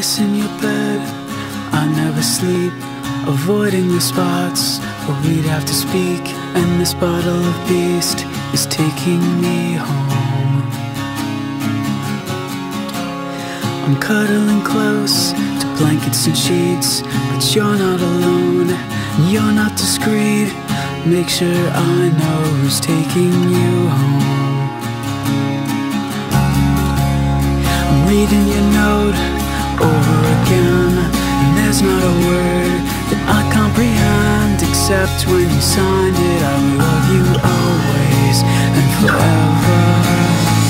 missing your bed. I never sleep, avoiding the spots where we'd have to speak. And this bottle of beast is taking me home. I'm cuddling close to blankets and sheets, but you're not alone, and you're not discreet. Make sure I know who's taking you home. I'm reading your note over again, and there's not a word that I comprehend, except when you signed it, I will love you always and forever.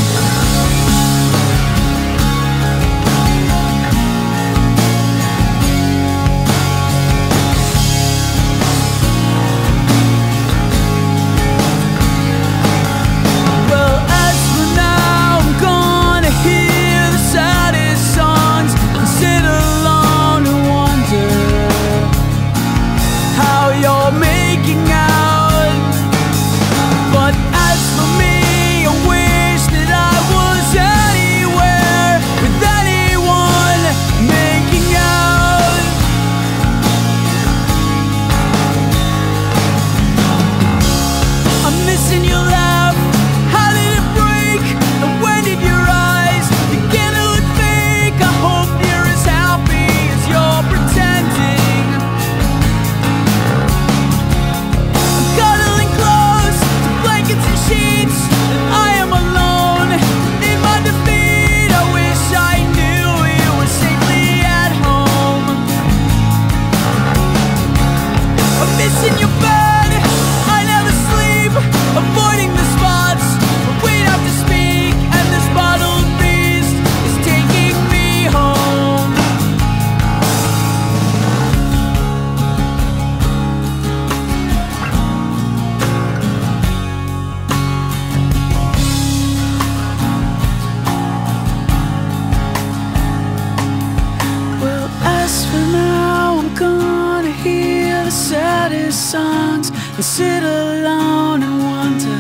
Saddest songs and sit alone and wonder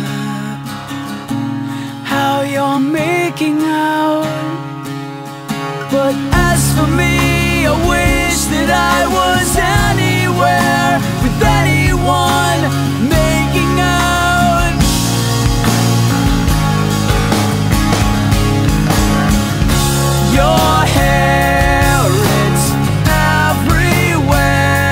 how you're making out. But as for me, I wish that I was anywhere with anyone making out. Your hair, it's everywhere,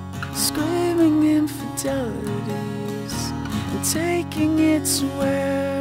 screaming infidelities and taking it to where